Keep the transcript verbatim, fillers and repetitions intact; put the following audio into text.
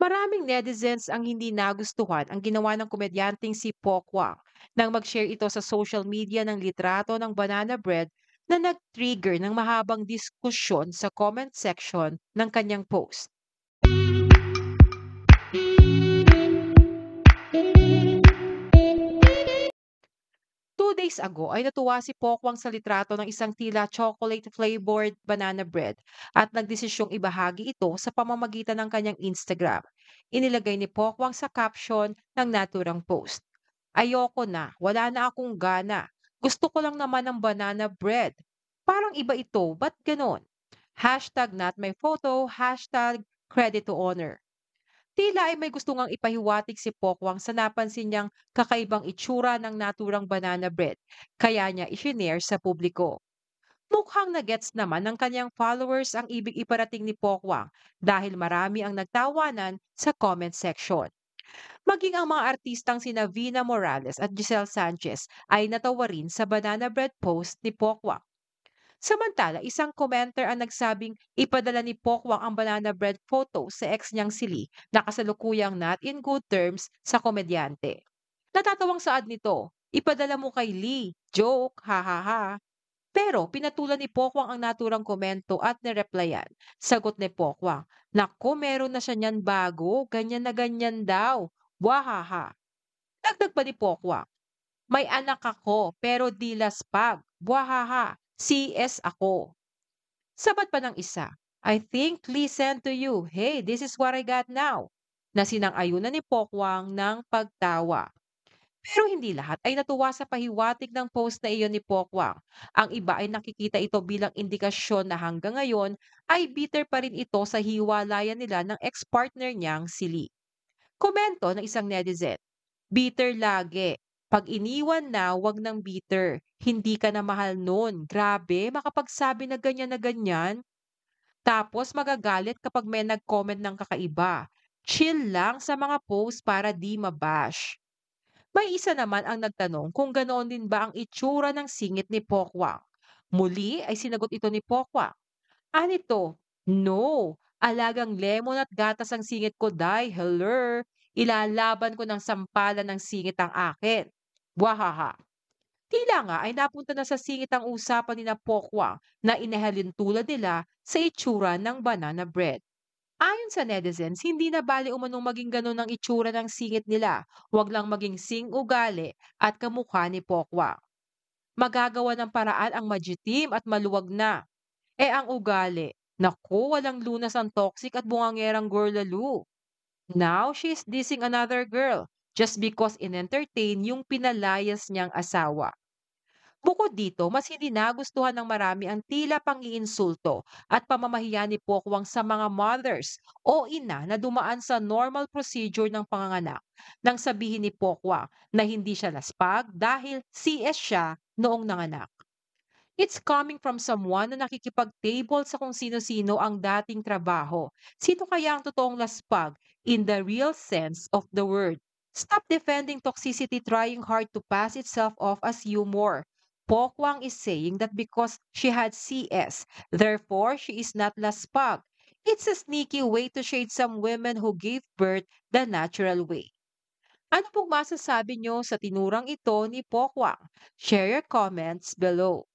Maraming netizens ang hindi nagustuhan ang ginawa ng komedyanteng si Pokwang nang mag-share ito sa social media ng litrato ng banana bread na nag-trigger ng mahabang diskusyon sa comment section ng kanyang post. Two days ago ay natuwa si Pokwang sa litrato ng isang tila chocolate-flavored banana bread at nagdesisyong ibahagi ito sa pamamagitan ng kanyang Instagram. Inilagay ni Pokwang sa caption ng naturang post. Ayoko na, wala na akong gana. Gusto ko lang naman ng banana bread. Parang iba ito, ba't ganon? Hashtag not my photo, hashtag credit to honor. Tila ay may gusto ngang ipahiwatig si Pokwang sa napansin niyang kakaibang itsura ng naturang banana bread, kaya niya isinare sa publiko. Mukhang nagets naman ng kanyang followers ang ibig iparating ni Pokwang dahil marami ang nagtawanan sa comment section. Maging ang mga artistang sina Vina Morales at Giselle Sanchez ay natawa rin sa banana bread post ni Pokwang. Samantala, isang commenter ang nagsabing ipadala ni Pokwang ang banana bread photo sa ex niyang si Lee na kasalukuyang not in good terms sa komedyante. Natatawang saad nito, ipadala mo kay Lee, joke, ha ha ha. Pero pinatulan ni Pokwang ang naturang komento at nireplyan. Sagot ni Pokwang, naku, meron na siya niyan bago, ganyan na ganyan daw. Wahaha. Dagdag pa ni Pokwang, may anak ako pero di laspag. Buhahaha. C S ako. Sabat pa ng isa, I think listen to you. Hey, this is what I got now. Na sinang-ayunan ni Pokwang ng pagtawa. Pero hindi lahat ay natuwa sa pahiwatig ng post na iyon ni Pokwang. Ang iba ay nakikita ito bilang indikasyon na hanggang ngayon ay bitter pa rin ito sa hiwalayan nila ng ex-partner niyang si Lee. Komento ng isang netizen, bitter lagi. Pag iniwan na, wag ng bitter. Hindi ka na mahal nun. Grabe, makapagsabi na ganyan na ganyan. Tapos magagalit kapag may nag-comment ng kakaiba. Chill lang sa mga post para di mabash. May isa naman ang nagtanong kung ganoon din ba ang itsura ng singit ni Pokwang. Muli ay sinagot ito ni Pokwang. Anito? No. Alagang lemon at gatas ang singit ko, day. Hello. Ilalaban ko ng sampalan ng singit ang akin. Wahaha. Tila nga ay napunta na sa singit ang usapan ni na Pokwang na inahalin tulad nila sa itsura ng banana bread. Ayon sa netizens, hindi na bali umanong maging ganun ang itsura ng singit nila. Huwag lang maging sing-ugali at kamukha ni Pokwang. Magagawa ng paraan ang majitim at maluwag na. Eh ang ugali, naku, walang lunas ang toxic at bungangerang girl lalo. Now she's dissing another girl just because in-entertain yung pinalayas niyang asawa. Bukod dito, mas hindi nagustuhan ng marami ang tila pang-iinsulto at pamamahiya ni Pokwang sa mga mothers o ina na dumaan sa normal procedure ng panganganak nang sabihin ni Pokwang na hindi siya naspag dahil C S siya noong nanganak. It's coming from someone na nakikipag-table sa kung sino-sino ang dating trabaho. Sino kaya ang totoong laspag in the real sense of the word? Stop defending toxicity trying hard to pass itself off as humor. Pokwang is saying that because she had C S, therefore she is not laspag. It's a sneaky way to shade some women who gave birth the natural way. Ano pong masasabi nyo sa tinurang ito ni Pokwang? Share your comments below.